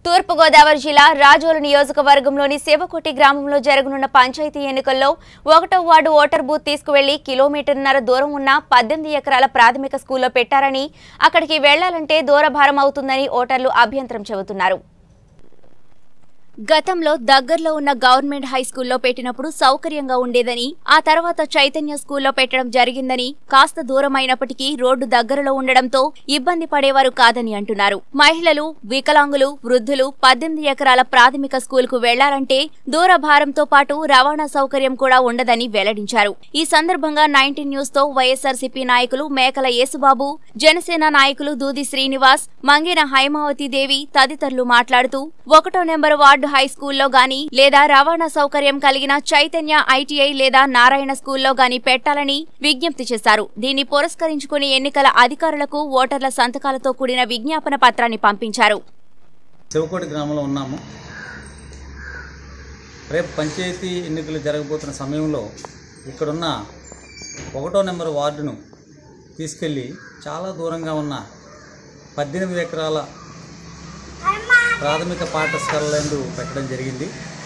తూర్పు గోదావరి జిల్లా రాజోలు నియోజకవర్గంలోని సేవకోటి గ్రామంలో జరగనున్న పంచాయతీ ఎన్నికల్లో 1వ వార్డు ఓటర్ బూత్ తీసుకువెళ్లి కిలోమీటర్న్నర దూరం ఉన్న 18 ఎకరాల ప్రాథమిక స్కూల్లో పెట్టారని అక్కడికి వెళ్లాలంటే దూరభారం అవుతుందని ఓటర్లు అభ్యంతరం చెబుతున్నారు. గతంలో దగ్గరలో ఉన్న గవర్నమెంట్ హై స్కూల్లో పెట్టినప్పుడు సౌకర్యంగా ఉండేదని, ఆ తర్వాత చైతన్య స్కూల్లో పెట్టడం జరిగిందని, కాస్త దూరమైనప్పటికీ రోడ్డు దగ్గరలో ఉండడంతో ఇబ్బంది పడేవారు కాదని అంటున్నారు. మహిళలు, వికలాంగులు, వృద్ధులు 18 ఎకరాల ప్రాథమిక స్కూల్కు వెళ్లాలంటే దూరభారంతో పాటు రవాణా సౌకర్యం కూడా ఉండదని వెల్లడించారు. ఈ సందర్భంగా 19 న్యూస్ తో వైఎస్ఆర్సీపీ నాయకులు మేకల యేసుబాబు, జనసేన నాయకులు దూది శ్రీనివాస్, మంగిన హైమావతి దేవి తదితరులు మాట్లాడుతూ 1వ నెంబర్ వార్డు హై స్కూల్లో గాని లేదా రవాణా సౌకర్యం కలిగిన చైతన్య ఐటీఐ లేదా నారాయణ స్కూల్లో గాని పెట్టాలని విజ్ఞప్తి చేశారు. దీన్ని పురస్కరించుకుని ఎన్నికల అధికారులకు ఓటర్ల సంతకాలతో కూడిన విజ్ఞాపన పత్రాన్ని పంపించారు. సేవకోటి గ్రామంలో ఉన్నాము. రేపు పంచాయతీ ఎన్నికలు జరగబోతున్న సమయంలో ఇక్కడున్న 1వ నెంబర్ వార్డును తీసుకెళ్లి చాలా దూరంగా ఉన్న 18 ఎకరాల ప్రాథమిక పాఠశాలలందు పెట్టడం జరిగింది.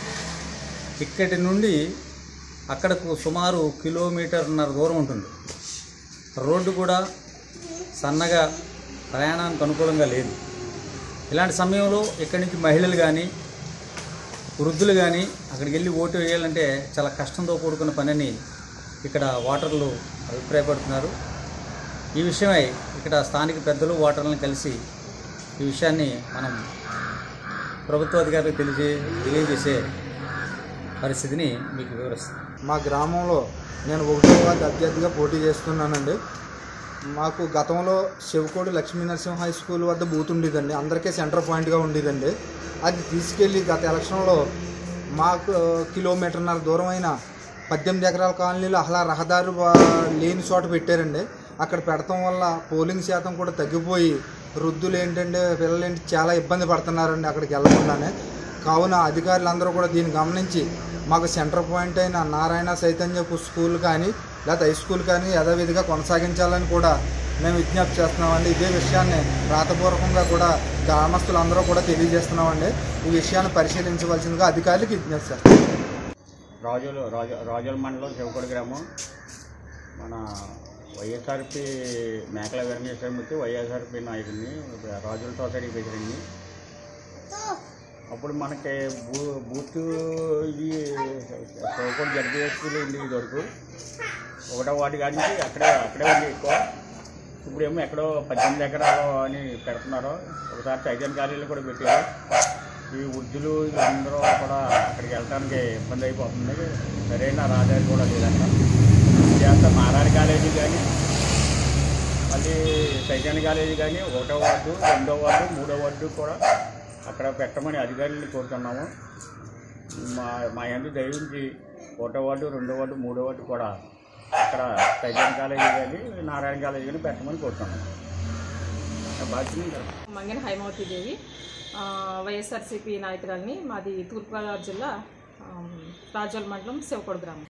ఇక్కడి నుండి అక్కడకు సుమారు కిలోమీటర్న్నర దూరం ఉంటుంది. రోడ్డు కూడా సన్నగా ప్రయాణానికి అనుకూలంగా లేదు. ఇలాంటి సమయంలో ఇక్కడి నుంచి మహిళలు కానీ వృద్ధులు కానీ అక్కడికి వెళ్ళి ఓటు వేయాలంటే చాలా కష్టంతో కూడుకున్న పనిని ఇక్కడ ఓటర్లు అభిప్రాయపడుతున్నారు. ఈ విషయమై ఇక్కడ స్థానిక పెద్దలు ఓటర్లను కలిసి ఈ విషయాన్ని మనం ప్రభుత్వ అధికారులకు తెలియజేసే పరిస్థితిని మీకు వివరిస్తాను. మా గ్రామంలో నేను 1వ వార్డు అభ్యర్థిగా పోటీ చేస్తున్నానండి. మాకు గతంలో శివకోడి లక్ష్మీ నరసింహ హై స్కూల్ వద్ద బూత్ ఉండేదండి. అందరికీ సెంటర్ పాయింట్గా ఉండేదండి. అది తీసుకెళ్ళి గత ఎలక్షన్లో మాకు కిలోమీటర్న్నర దూరమైన 18 ఎకరాల కాలనీలో అసలు రహదారి లేని చోట పెట్టారండి. అక్కడ పెడతాం వల్ల పోలింగ్ శాతం కూడా తగ్గిపోయి వృద్ధులు ఏంటంటే పిల్లలు ఏంటి చాలా ఇబ్బంది పడుతున్నారండి అక్కడికి వెళ్ళకుండానే. కావున అధికారులందరూ కూడా దీన్ని గమనించి మాకు సెంటర్ పాయింట్ అయిన నారాయణ చైతన్య స్కూల్ కానీ లేదా హై స్కూల్ కానీ యథావిధిగా కొనసాగించాలని కూడా మేము విజ్ఞప్తి చేస్తున్నామండి. ఇదే విషయాన్ని రాతపూర్వకంగా కూడా గ్రామస్తులందరూ కూడా తెలియజేస్తున్నామండి. ఈ విషయాన్ని పరిశీలించవలసిందిగా అధికారులకు విజ్ఞప్తి చేస్తాం. రాజోలు మండలం శివకోడి గ్రామం. మన వైఎస్ఆర్పీ మేకల వెంకటేశ్వరమూర్తి వైఎస్ఆర్పీ నాయకుడిని, రాజుల సొసైటీ ప్రెసిడెంట్ని. అప్పుడు మనకి బూత్ ఇది శివకోడి జడ్పీఎస్పీలో ఉంది. ఇది వరకు 1వ వార్డు కానీ అక్కడే ఉంది ఎక్కువ. ఇప్పుడేమో ఎక్కడో 18 ఎకరాలు అని పెడుతున్నారు. ఒకసారి చైతన్య కాలేజీలో కూడా పెట్టారు. ఈ వృద్ధులు అందరూ కూడా అక్కడికి వెళ్ళడానికి ఇబ్బంది అయిపోతుంది. సరైన రహదారి కూడా లేదంట. ఇదంతా నారాయణ కాలేజీ కానీ మళ్ళీ చైతన్య కాలేజీ కానీ 1వ వార్డు 2వ వార్డు 3వ వార్డు కూడా అక్కడ పెట్టమని అధికారులను కోరుతున్నాము. మా యందు దయించి 1వ వార్డు 2వ వార్డు 3వ వార్డు కూడా అక్కడ చైతన్య కాలేజీ కానీ నారాయణ కాలేజీ కానీ పెట్టమని కోరుతున్నాము. మంగిన హైమావతి దేవి, వైఎస్ఆర్సీపీ నాయకురాలిని. మాది తూర్పుగోదావరి జిల్లా రాజోలు మండలం శివకోడి గ్రామం.